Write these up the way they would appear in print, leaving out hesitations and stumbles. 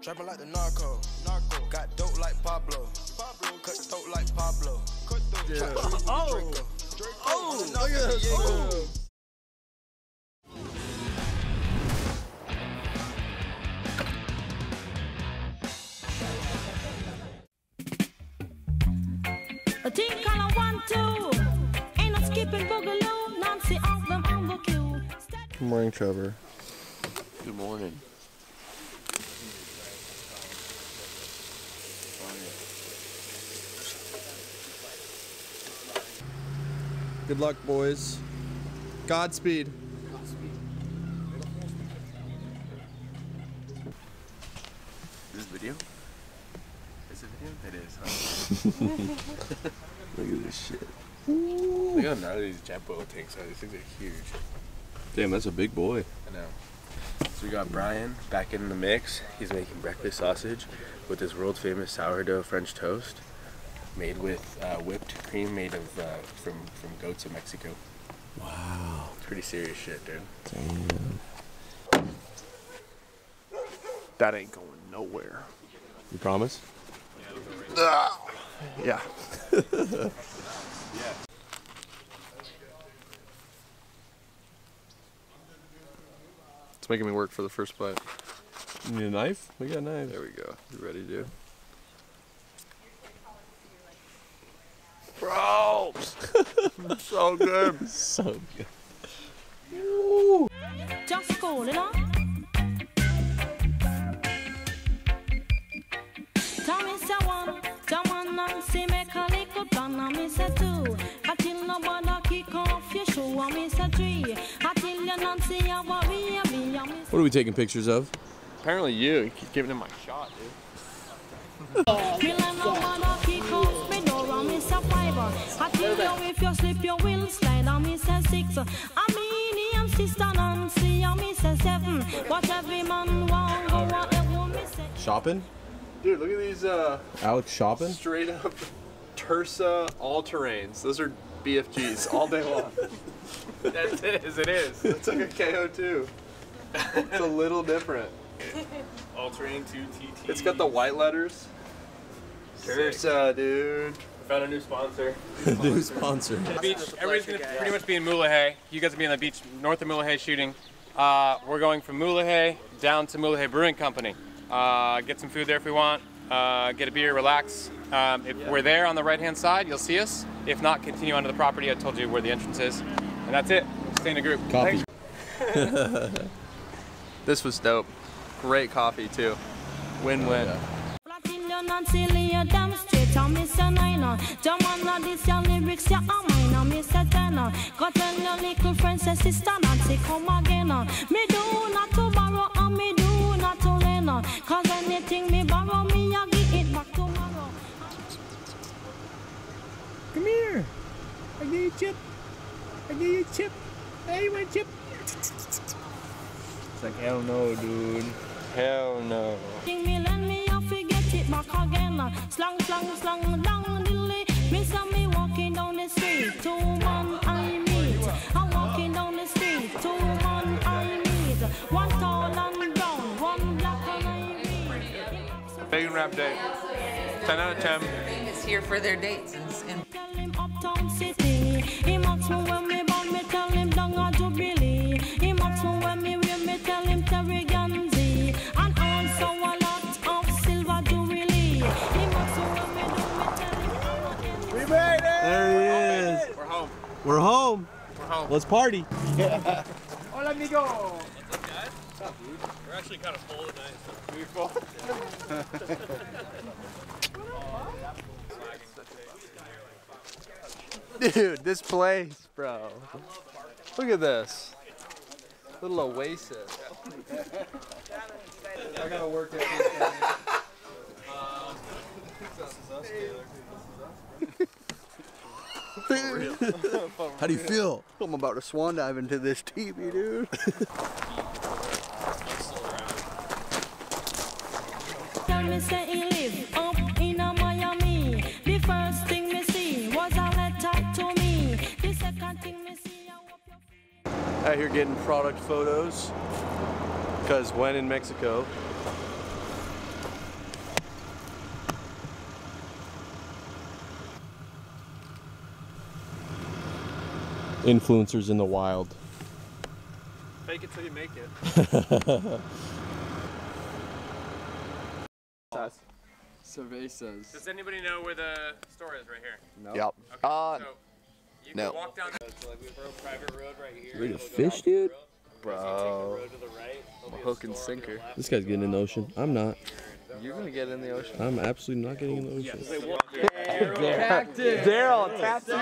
Trapping like the narco. Got dope like Pablo. Cut throat like Pablo. Yeah. Oh, look at this. Oh. A team color 1, 2. Ain't no skipping boogaloo. Nancy off them on the queue. Good morning, Trevor. Good morning. Good luck, boys. Godspeed. Is this video? Is it video? It is, huh? Look at this shit. Look how gnarly these jet boil tanks are. These things are huge. Damn, that's a big boy. I know. So we got Brian back in the mix. He's making breakfast sausage with this world famous sourdough French toast made with whipped cream made of from goats in Mexico. Wow. It's pretty serious shit, dude. Damn. That ain't going nowhere. You promise? Yeah. It's making me work for the first bite. You need a knife? We got a knife. There we go. You ready, dude? Bro! So good. So good. Woo. Just call it on. Tommy say one, John and see make a little plan, and me say two. Until nobody kick off your shoe, and me say three. Until you not see how we be, and me say. What are we taking pictures of? Apparently you keep giving him my shot, dude. I tell you if you slip you will slide, and me say 6. I mean him sister Nancy, and me say 7. But every man want go whatever me say. Shopping? Dude, look at these Alex shopping? straight up Tersa all-terrains. Those are BFGs all day long. That's it, as it is. It's like a KO2. It's a little different. All-terrain 2TT. It's got the white letters. Tersa, dude. Found a new sponsor. New sponsor. The beach. Everybody's gonna pretty much be in Mulegé. You guys will be on the beach north of Mulegé shooting. We're going from Mulegé down to Mulegé Brewing Company. Get some food there if we want. Get a beer, relax. If we're there on the right-hand side, you'll see us. If not, continue onto the property. I told you where the entrance is, and that's it. Stay in a group. Coffee. This was dope. Great coffee too. Win-win. Yeah. Nancy lay damn straight, and me say 9. Jamana this your lyrics, ya a mine, and me say 10. Go tell your little friend, say sister Nancy, come again. Me do not to borrow, and me do not to lend. Cause anything me borrow, me I give it back tomorrow. Come here. I give you a chip. I give you a chip. Hey, you want a chip? It's like, hell no, dude. Hell no. Me lend me, I forget it back again. Slang, slang, slang, down dilly. Me saw me walking down the street. 2 man I meet. I'm walking down the street. 2 man I meet. 1 tall and brown, 1 black and I read. Bacon wrap day. 10 out of 10. Is here for their dates and Tell him uptown city. He mocks me when me born, me tell him down a Jubilee. He mocks me when me wear, me tell him Terry Ganzi. And also a lot of silver Jubilee. He mocks me when me do, me tell him. We made it! There he is. We're home. We're home. We're home. Let's party. Hola, amigo. What's up, guys? What's up, dude? We're actually kind of full tonight. So. Dude, this place, bro. Look at this. Little oasis. I gotta work at How do you feel? I'm about to swan dive into this TV, dude. Tell me say he live up in a Miami. The first thing me see was a letter to me. The second thing me see, I hope you. Out here getting product photos. Because when in Mexico, Influencers in the wild. Fake it till you make it. Cervezas. Does anybody know where the store is right here? No. Yep. Okay, so you no. can walk down. So like we have a private road right here. Ready to fish, dude? Bro. Hook and sinker. This guy's getting in the ocean. I'm not. You're gonna get in the ocean. I'm absolutely not getting in the ocean. Daryl, tap the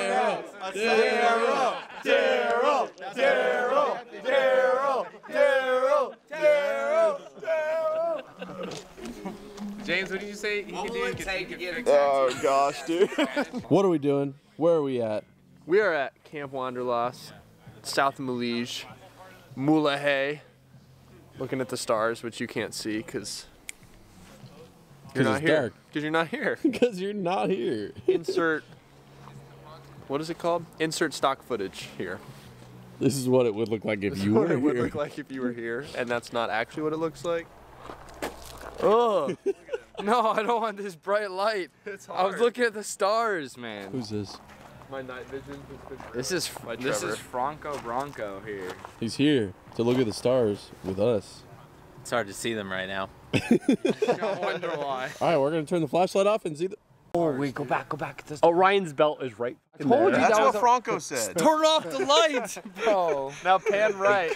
James, what did you say he could do? Oh gosh, dude. What are we doing? Where are we at? We are at Camp Wanderlust, south of Malige, Mulahey, looking at the stars, which you can't see because you're not it's here. dark. Because you're not here. Because you're not here. Insert, what is it called? Insert stock footage here. This is what it would look like if This is you what were it would here. look like if you were here, and that's not actually what it looks like. Oh, No, I don't want this bright light. it's I hard. was looking at the stars, man. Who's this? My night vision has been This is Trevor. Franco Bronco here. He's here to look at the stars with us. It's hard to see them right now. I wonder why. All right, we're gonna turn the flashlight off and see the. Oh wait, go back. Orion's belt is right. I told you That's that what was Franco said. Turn off the light, bro. Now pan right.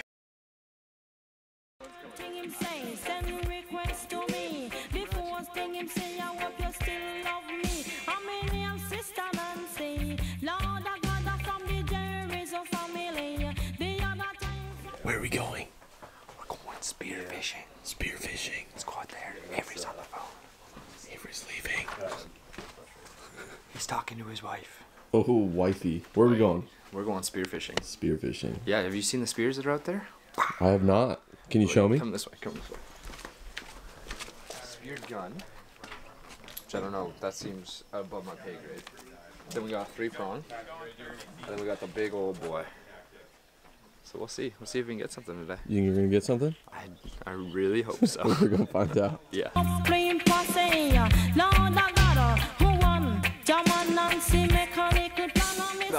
Send request to me. The first thing him say, I hope you still love me. I'm in your sister Nancy. Lord of God from the Jerry's of family. The other time. Where are we going? We're going spearfishing. Spearfishing. Let's go out there. Avery's on the phone. Avery's leaving. He's talking to his wife. Oh, wifey. Where are we going? We're going spearfishing. Spearfishing. Yeah, have you seen the spears that are out there? I have not. Can you show me? Come this way, come this way. Speared gun. Which I don't know, that seems above my pay grade. Then we got 3-prong. And then we got the big old boy. So we'll see. We'll see if we can get something today. You think you're gonna get something? I really hope so. We're gonna find out. Yeah. Clean posse. Lord of God, who won? German Nancy make a little plan on me.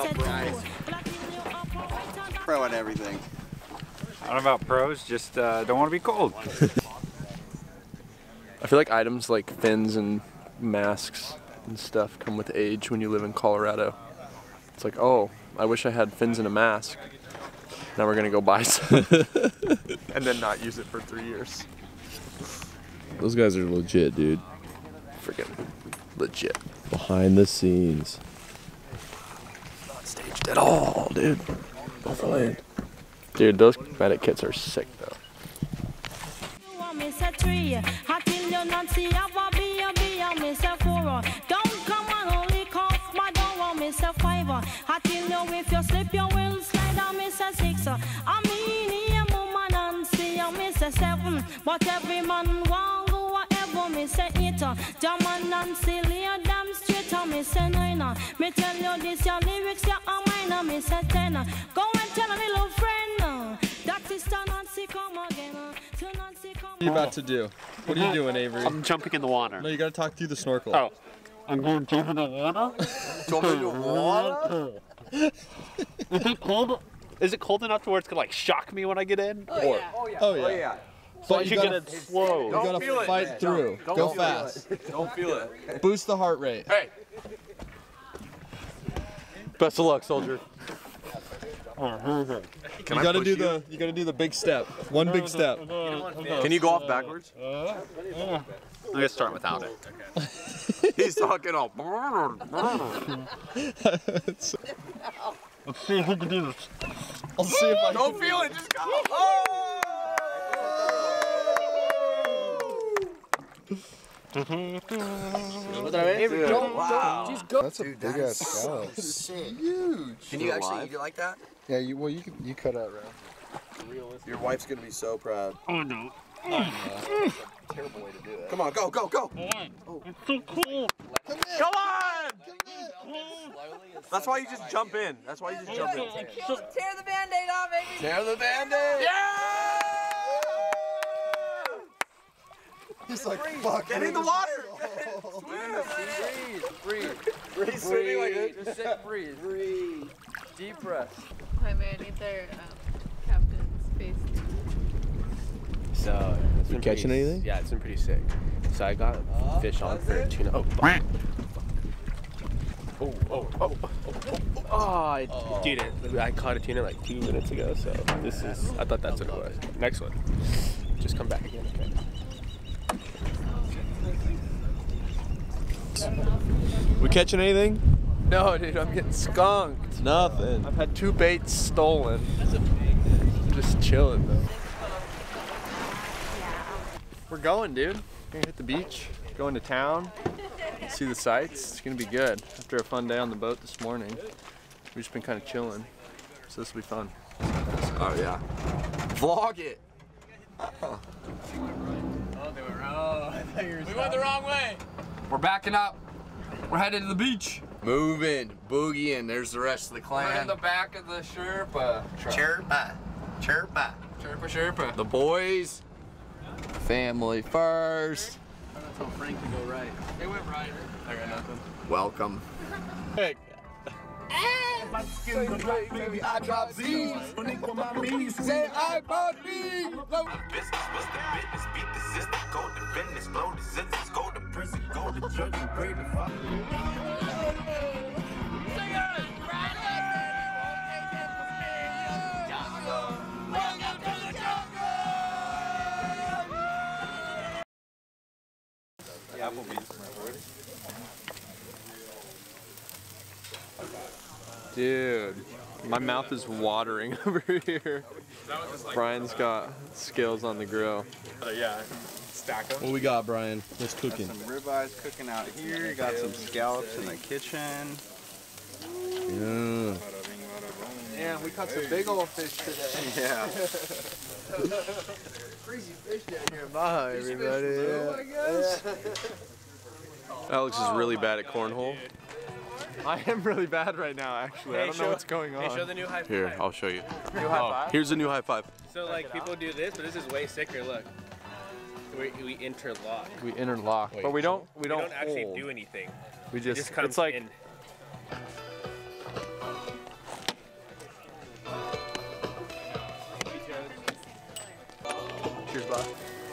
Pro at everything. I don't know about pros, just don't want to be cold. I feel like items like fins and masks and stuff come with age when you live in Colorado. It's like, oh, I wish I had fins and a mask. Now we're gonna go buy some and then not use it for 3 years. Those guys are legit, dude. Freaking legit. Behind the scenes. Not staged at all, dude. Go for land. Dude, those medic kits are sick though. Don't come on, only cough, but don't want me say 5. I tell you if you slip, you will slide on me say 6. I mean, here, woman, and see you me say 7. But every man want go whatever me say 8. German and silly, damn straight on me say 9. Me tell you this, your lyrics, you are mine, me say 10. Go and tell a little friend that is Nancy come again. To Nancy come. What are you about to do? What are you doing, Avery? I'm jumping in the water. No, you gotta talk through the snorkel. Oh. I'm going to jump in the water? Jump in the water? Is it cold? Is it cold enough to where it's gonna like shock me when I get in? Oh yeah. So I should get it slow. You gotta fight through. Go fast. Don't feel it. Boost the heart rate. Hey! Best of luck, soldier. Can You gotta do the big step. One big step. Can you go off backwards? I'm gonna start without it. He's talking all. Let's see if we can do this. I'll see if I can. Don't feel it, just go. Wow. That's a big ass scallop. Huge. Can you actually eat it like that? Yeah, you cut out right. Your wife's gonna be so proud. Oh no. Terrible way to do that. Come on, go, go, go. It's so cool. Come on! That's why you just jump in. That's why you just jump in. Tear the Band-Aid off, baby. Tear the Band-Aid! Yeah! He's like, fuck. Get in the water! Breathe. He's swimming like this. Just sit, breathe. Deep breath. Hi, man. I need their captain's face. So, it's You been catching pretty, anything? Yeah, it's been pretty sick. So I got fish on for tuna. Oh, fuck. Dude, I caught a tuna like 2 minutes ago, so this is, I thought that's what it was. Next one. Just come back again, okay? We catching anything? No, dude, I'm getting skunked. Nothing. I've had 2 baits stolen. I'm just chilling though. We're going, dude. We're gonna hit the beach, going to town, see the sights. It's gonna be good. After a fun day on the boat this morning, we've just been kind of chilling, so this will be fun. Oh yeah. Vlog it. Oh, they were wrong. We went the wrong way. We're backing up. We're headed to the beach. Moving, boogieing. There's the rest of the clan. We're in the back of the Sherpa truck. Chirpa. Chirpa. Sherpa. The boys. Family first. Tell Frank to go right. It went right. I got nothing. Welcome. Hey. My skin's a black baby, I drop Z's. Say I bought me. Business, what's the business? Beat the system, go to business, blow the scissors, go to prison, go to judge and pray to fuck. Dude, my mouth is watering over here. Brian's got skills on the grill. Yeah, stack them. What we got, Brian? What's cooking? Some ribeyes cooking out here. You got some scallops in the kitchen. Yeah. Man, we caught some big old fish today. Yeah. Crazy fish down here in Baja, everybody. Alex is really bad at cornhole. I am really bad right now, actually. I don't know what's going on. Hey, show the new high five. Here, I'll show you. New high five? Here's a new high five. So like people do this, but this is way sicker. Look, we interlock. We interlock, but we don't actually hold. do anything. We It just just comes it's like in. Cheers, Bob.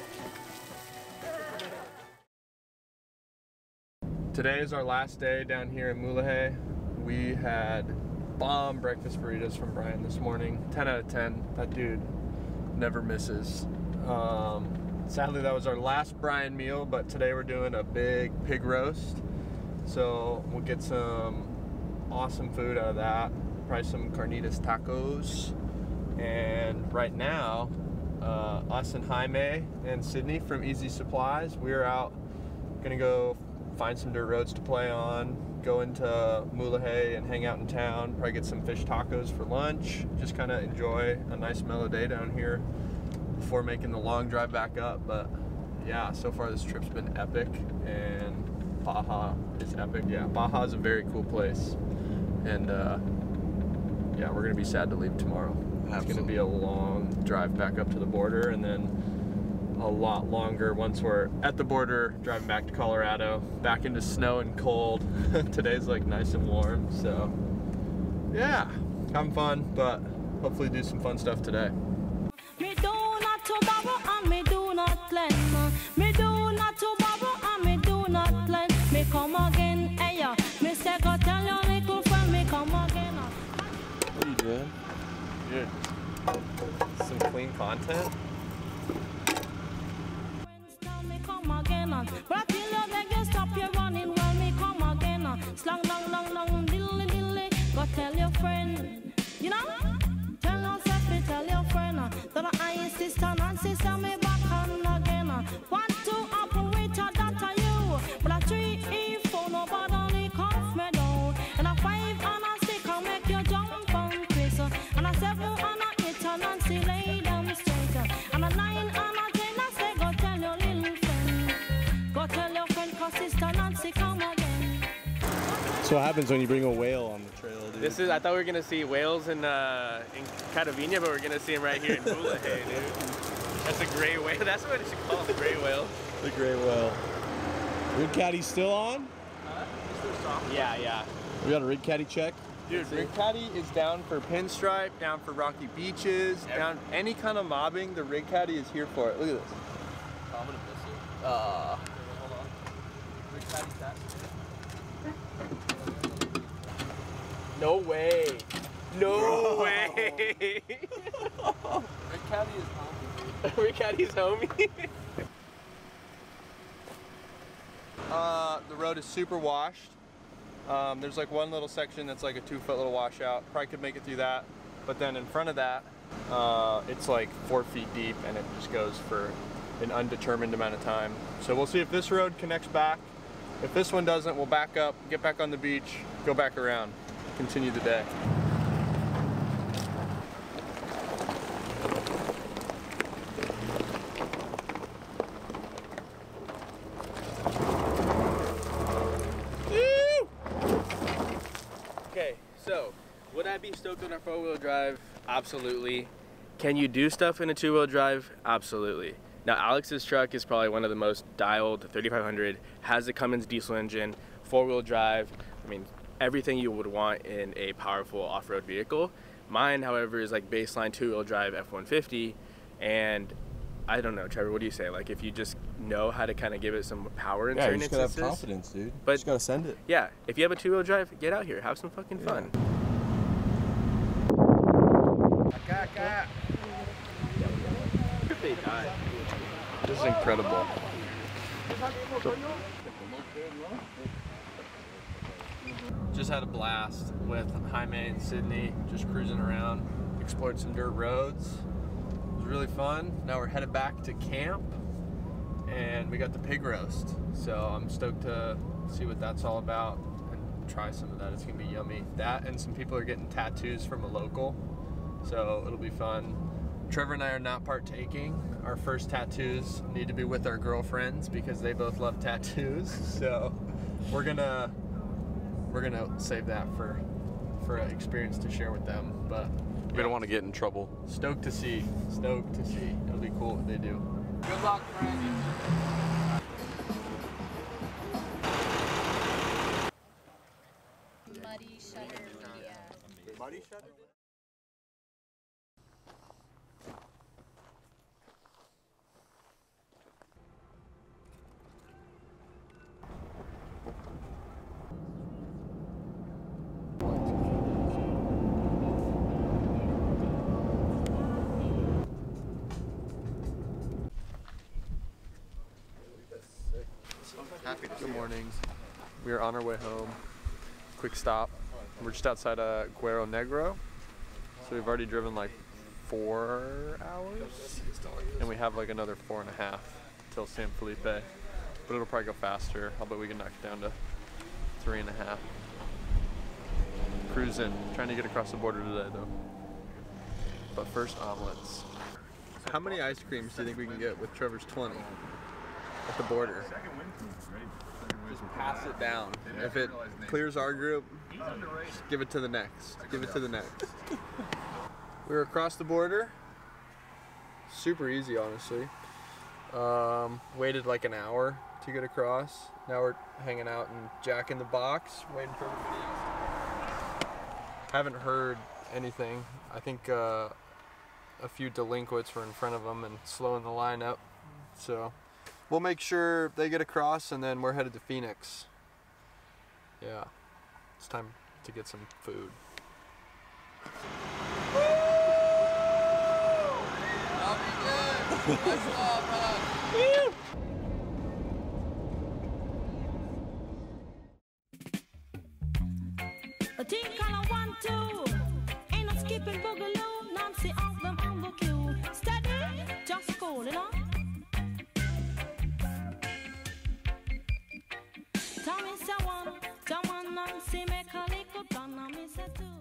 Today is our last day down here in Mulegé. We had bomb breakfast burritos from Brian this morning. 10 out of 10. That dude never misses. Sadly, that was our last Brian meal, but today we're doing a big pig roast. So we'll get some awesome food out of that. Probably some carnitas tacos. And right now, us and Jaime and Sydney from Easy Supplies, we're out gonna go find some dirt roads to play on, go into Mulegé and hang out in town, probably get some fish tacos for lunch, just kind of enjoy a nice mellow day down here before making the long drive back up. But yeah, so far this trip's been epic, and Baja is epic. Yeah, Baja is a very cool place, and yeah, we're gonna be sad to leave tomorrow. It's gonna be a long drive back up to the border, and then a lot longer once we're at the border, driving back to Colorado, back into snow and cold. Today's like nice and warm, so yeah, having fun, but hopefully do some fun stuff today. Me do not to borrow and me do not lend. Me do not to borrow and me do not lend. Me come again, hey ya. Me say go tell your little friend me come again. What are you doing? Dude, some clean content. But I tell you that you stop your running when me come again. Slang long, long, long, dilly, dilly. Go tell your friend, you know? Tell yourself, me tell your friend that I insist on and sister me back on again. 1, 2 operator, that are you. But a 3, 4, nobody cuff me down. And a 5 and a 6 can make you jump on Chris. And a 7 and a 8 and Nancy lay down straight. And a 9 and a 10 I say go tell your little friend. Go tell your friend cause sister Nancy come again. So what happens when you bring a whale on the trail, dude? This is, I thought we were gonna see whales in Catavina, but we're gonna see them right here in Mulegé, dude. That's a gray whale. That's what it should call the gray whale. The gray whale. Rig caddy still on? Yeah, yeah. We got a rig caddy check. Dude, Rig Caddy is down for pinstripe, down for rocky beaches, down any kind of mobbing. The Rig Caddy is here for it. Look at this. I'm gonna miss it. Hold on. Rig Caddy's that. No way. No way. Rig Caddy is homie. Rig Caddy's homie. The road is super washed. There's like one little section that's like a 2-foot little washout. Probably could make it through that. But then in front of that, it's like 4 feet deep and it just goes for an undetermined amount of time. So we'll see if this road connects back. If this one doesn't, we'll back up, get back on the beach, go back around, continue the day. Okay, so would I be stoked on a 4-wheel drive? Absolutely. Can you do stuff in a 2-wheel drive? Absolutely. Now Alex's truck is probably one of the most dialed, 3500, has a Cummins diesel engine, 4-wheel drive. I mean, everything you would want in a powerful off-road vehicle. Mine, however, is like baseline 2-wheel drive F-150, and I don't know, Trevor, what do you say? Like if you just know how to kind of give it some power in certain instances. Yeah, you just gotta have confidence, dude. But you just gotta send it. Yeah, if you have a 2-wheel drive, get out here, have some fucking fun. They died. This is incredible. Just had a blast with Jaime and Sydney, just cruising around, explored some dirt roads. It was really fun. Now we're headed back to camp and we got the pig roast. So I'm stoked to see what that's all about and try some of that. It's gonna be yummy. That and some people are getting tattoos from a local, so it'll be fun. Trevor and I are not partaking. Our first tattoos need to be with our girlfriends because they both love tattoos. So we're gonna save that for an experience to share with them. But we don't want to get in trouble. Stoked to see. Stoked to see. It'll be cool what they do. Good luck, Randy. Muddy Shutter Media. Muddy Shutter? Good mornings. We are on our way home. Quick stop. We're just outside of Guero Negro. So we've already driven like 4 hours. And we have like another 4.5 till San Felipe. But it'll probably go faster. I'll bet we can knock it down to 3.5. Cruising. Trying to get across the border today though. But first, omelets. How many ice creams do you think we can get with Trevor's 20 at the border? Just pass it down. If it clears our group, just give it to the next. Give it to the next. We're across the border. Super easy, honestly. Waited like an hour to get across. Now we're hanging out in Jack in the Box, waiting for everybody else. Haven't heard anything. I think a few delinquents were in front of them and slowing the line up. So we'll make sure they get across and then we're headed to Phoenix. Yeah, it's time to get some food. A team color 1, 2. Ain't no skipping boogaloo. Nancy off them on the queue. Steady, just cool, you know. Tommy say 1, Tom and Nancy make a little plan, and me say 2.